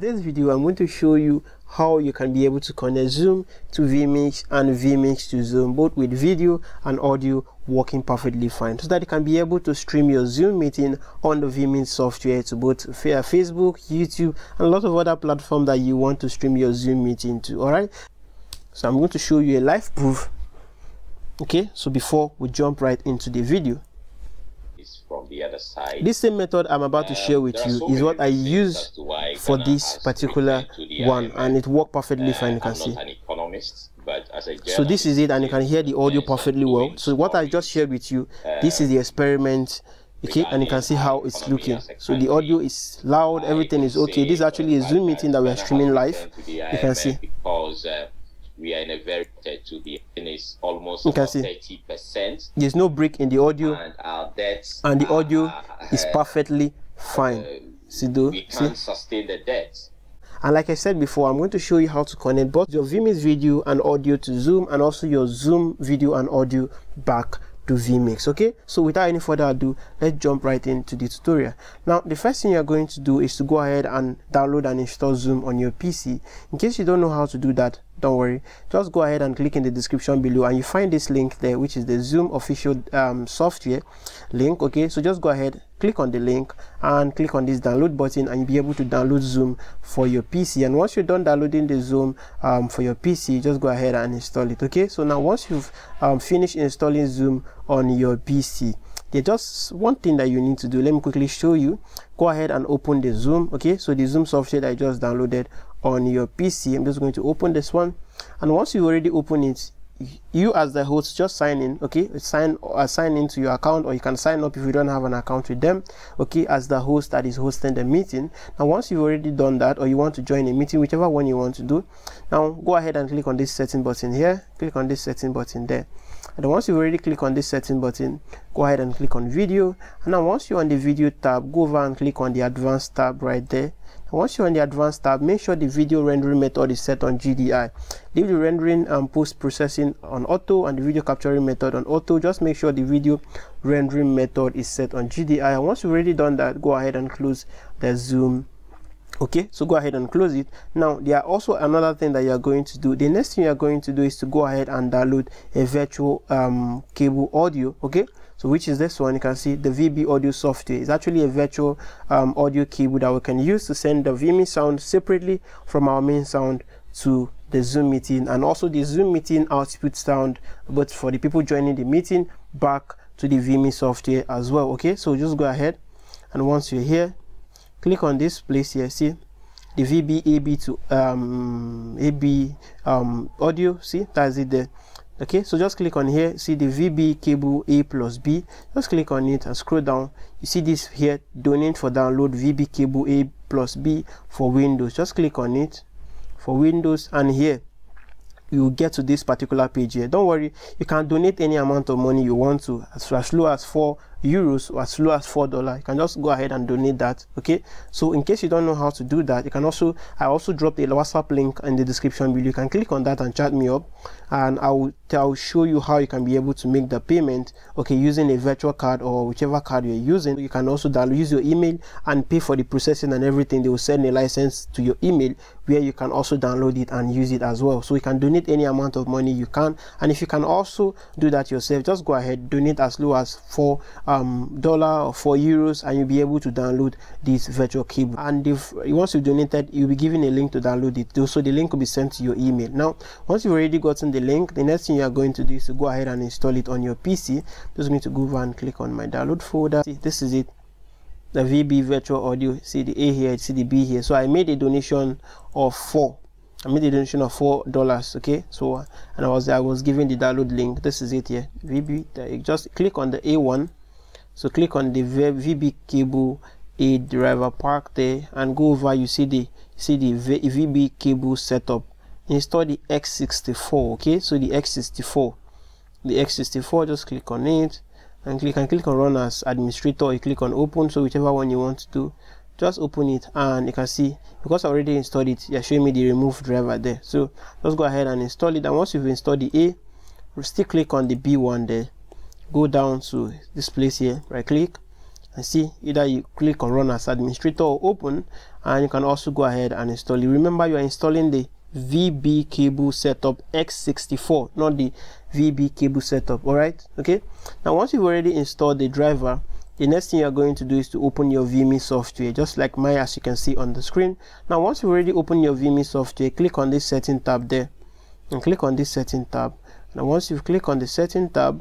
today's video, I'm going to show you how you can be able to connect Zoom to vMix and vMix to Zoom, both with video and audio working perfectly fine, so that you can be able to stream your Zoom meeting on the vMix software to both Facebook, YouTube, and a lot of other platforms that you want to stream your Zoom meeting to. All right, so I'm going to show you a live proof. Okay, so before we jump right into the video, from the other side, this same method I'm about to share with you is what I use for this particular one, and it worked perfectly fine. You can see. I'm not an economist, but as a so this is it, and you can hear the audio perfectly well. So what I just shared with you, this is the experiment. Okay, and you can see how it's looking. So the audio is loud, everything is okay. This is actually a Zoom meeting that we are streaming live. You can see. Because we are in a very to the is almost 30%. There's no break in the audio, and the audio is perfectly fine. We can't sustain the debt. And like I said before, I'm going to show you how to connect both your vMix video and audio to Zoom, and also your Zoom video and audio back to vMix. Okay, so without any further ado, let's jump right into the tutorial. Now, the first thing you're going to do is to go ahead and download and install Zoom on your PC. In case you don't know how to do that, don't worry, just go ahead and click in the description below, and you find this link there, which is the Zoom official software link. Okay, so just go ahead, click on the link and click on this download button, and you'll be able to download Zoom for your PC. And once you're done downloading the Zoom for your PC, just go ahead and install it. Okay, so now once you've finished installing Zoom on your PC, there's just one thing that you need to do. Let me quickly show you. Go ahead and open the Zoom. Okay, so the Zoom software that I just downloaded on your PC, I'm just going to open this one, and once you already open it, you as the host just sign in. Okay, sign into your account, or you can sign up if you don't have an account with them, okay, as the host that is hosting the meeting. Now once you've already done that, or you want to join a meeting, whichever one you want to do, now go ahead and click on this setting button here, click on this setting button there, and then once you've already clicked on this setting button, go ahead and click on video. And now once you're on the video tab, go over and click on the advanced tab right there. And once you're on the advanced tab, make sure the video rendering method is set on GDI. Leave the rendering and post processing on auto, and the video capturing method on auto. Just make sure the video rendering method is set on GDI. And once you've already done that, go ahead and close the Zoom. Okay, so go ahead and close it. Now there are also another thing that you are going to do. The next thing you are going to do is to go ahead and download a virtual cable audio. Okay, so which is this one. You can see the VB audio software is actually a virtual audio cable that we can use to send the vMix sound separately from our main sound to the Zoom meeting, and also the Zoom meeting output sound, but for the people joining the meeting, back to the vMix software as well. Okay, so just go ahead, and once you're here, click on this place here. See the VB AB to AB audio. See, that's it there. Okay, so just click on here. See the VB cable A plus B. Just click on it and scroll down. You see this here, donate for download VB cable A plus B for Windows. Just click on it for Windows, and here you get to this particular page here. Don't worry, you can donate any amount of money you want to, as low as €4 or as low as $4. You can just go ahead and donate that. Okay, so in case you don't know how to do that, you can also, I also dropped a WhatsApp link in the description below. You can click on that and chat me up, and I'll show you how you can be able to make the payment, okay, using a virtual card or whichever card you're using. You can also use your email and pay for the processing and everything. They will send a license to your email where you can also download it and use it as well. So you can donate any amount of money you can, and if you can also do that yourself, just go ahead, donate as low as $4 or €4, and you'll be able to download this virtual cable. And if once you've donated, you'll be given a link to download it. So the link will be sent to your email. Now once you've already gotten the link, the next thing you are going to do is to go ahead and install it on your PC. Just going to go over and click on my download folder. See, this is it, the VB virtual audio. See the A here, see the B here. So I made a donation of $4. Okay, so and I was given the download link. This is it here, VB. Just click on the A1. So click on the VB cable A driver park there, and go over. You see the VB cable setup. Install the X64. Okay, so the X64, just click on it and click on run as administrator. You click on open, so whichever one you want to do, just open it, and you can see because I already installed it, you're showing me the remove driver there. So just go ahead and install it, and once you've installed the A, still click on the B one there, go down to this place here, right click, and see, either you click on run as administrator or open, and you can also go ahead and install it. Remember, you are installing the VB cable setup X64, not the VB cable setup. All right, okay. Now once you've already installed the driver, the next thing you're going to do is to open your Vimy software, just like mine, as you can see on the screen. Now once you already open your Vimy software, click on this setting tab there and click on this setting tab. Now once you've clicked on the setting tab,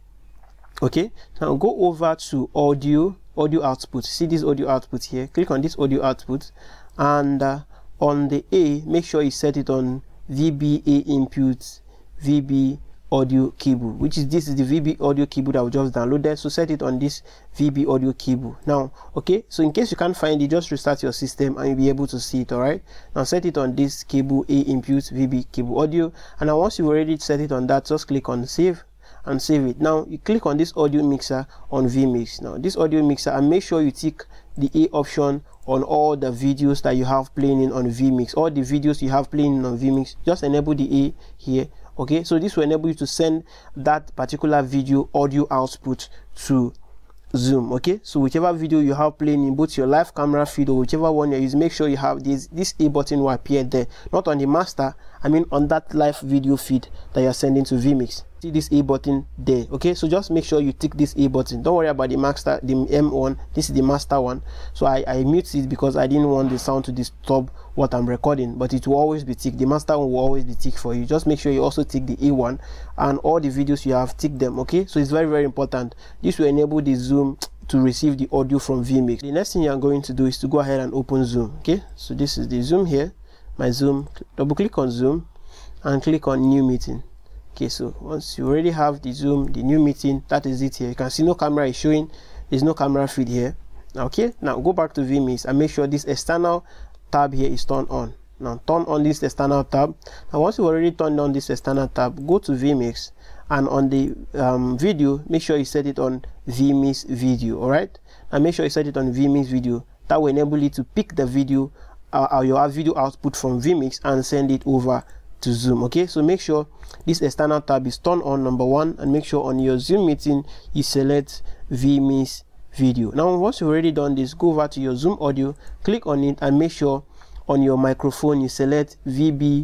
okay, now go over to audio output. See this audio output here, click on this audio output, and on the A, make sure you set it on VBA input VB audio cable, which is this is the VB audio cable that we just downloaded. So set it on this VB audio cable now. Okay, so in case you can't find it, just restart your system and you'll be able to see it. All right, now set it on this cable A input VB cable audio, and now once you've already set it on that, just click on save and save it. Now you click on this audio mixer on vMix. Now this audio mixer, and make sure you tick the A option on all the videos that you have playing in on vMix. All the videos you have playing on vMix, just enable the A here. Okay, so this will enable you to send that particular video audio output to Zoom. Okay, so whichever video you have playing in both your live camera feed or whichever one you're using, make sure you have this A button will appear there, not on the master, I mean on that live video feed that you're sending to vMix. See this A button there. Okay, so just make sure you tick this A button. Don't worry about the master, the M1. This is the master one. So I mute it because I didn't want the sound to disturb what I'm recording, but it will always be ticked. The master one will always be ticked for you. Just make sure you also tick the A1, and all the videos you have, tick them. Okay, so it's very, very important. This will enable the Zoom to receive the audio from vMix. The next thing you're going to do is to go ahead and open Zoom. Okay, so this is the Zoom here, my Zoom. Double click on Zoom and click on new meeting. Okay, so once you already have the Zoom, the new meeting, that is it here. You can see no camera is showing, there's no camera feed here. Okay, now go back to vMix and make sure this external tab here is turned on. Now turn on this external tab. Now once you already turned on this external tab, go to vMix, and on the video, make sure you set it on vMix video. All right, and make sure you set it on vMix video. That will enable you to pick the video your video output from vMix and send it over to Zoom. Okay, so make sure this external tab is turned on, number one, and make sure on your Zoom meeting you select vMix video. Now once you've already done this, go over to your Zoom audio, click on it, and make sure on your microphone you select VB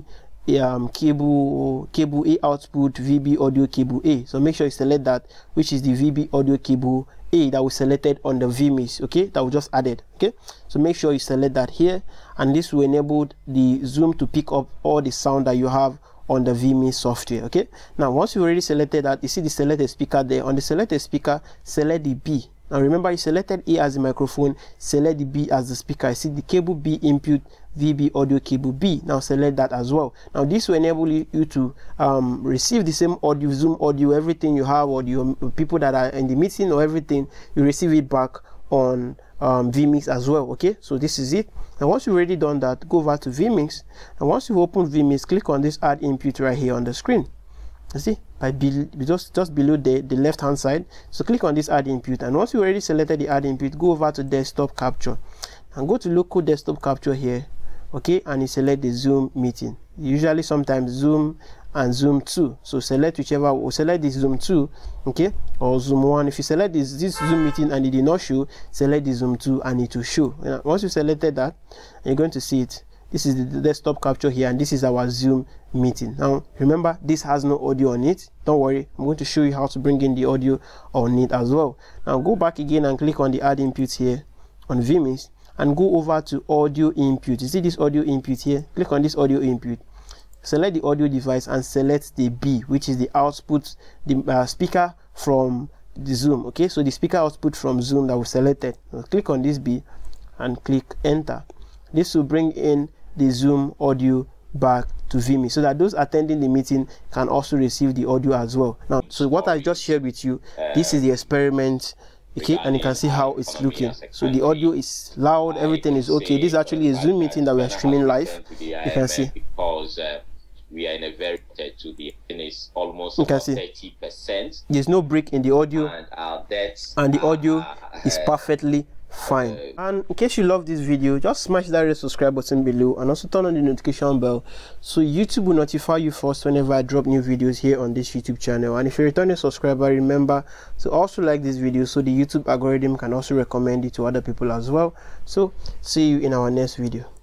cable A output VB audio cable A. So make sure you select that, which is the VB audio cable A that was selected on the vMix. Okay, that was just added. Okay, so make sure you select that here, and this will enable the Zoom to pick up all the sound that you have on the vMix software. Okay, now once you already selected that, you see the selected speaker there. On the selected speaker, select the B. Now remember, you selected A as the microphone, select the B as the speaker. You see the cable B input VB audio cable B. Now select that as well. Now this will enable you to receive the same audio, Zoom audio, everything you have, or your people that are in the meeting or everything, you receive it back on vMix as well. Okay, so this is it. And once you've already done that, go over to vMix, and once you've opened vMix, click on this add input right here on the screen. You see, just below the left hand side. So click on this add input, and once you already selected the add input, go over to desktop capture and go to local desktop capture here. Okay, and you select the Zoom meeting. Usually sometimes Zoom and Zoom 2, so select whichever, or select this Zoom 2, okay, or Zoom 1. If you select this Zoom meeting and it did not show, select the Zoom 2 and it will show. Once you selected that, you're going to see it. This is the desktop capture here, and this is our Zoom meeting. Now remember, this has no audio on it. Don't worry, I'm going to show you how to bring in the audio on it as well. Now go back again and click on the add input here on vMix, and go over to audio input. You see this audio input here? Click on this audio input, select the audio device and select the B, which is the output, the speaker from the Zoom. Okay, so the speaker output from Zoom that was selected. Now click on this B and click enter. This will bring in the Zoom audio back to vMix, so that those attending the meeting can also receive the audio as well. Now, so what I just shared with you, this is the experiment. Okay, and you can see how it's looking. So the audio is loud, everything is okay. This is actually a Zoom meeting that we are streaming live. You can see. Because we are in a very to be finished almost 30%. There's no break in the audio, and the audio is perfectly fine. And in case you love this video, just smash that red subscribe button below and also turn on the notification bell so YouTube will notify you first whenever I drop new videos here on this YouTube channel. And if you're a returning subscriber, remember to also like this video so the YouTube algorithm can also recommend it to other people as well. So see you in our next video.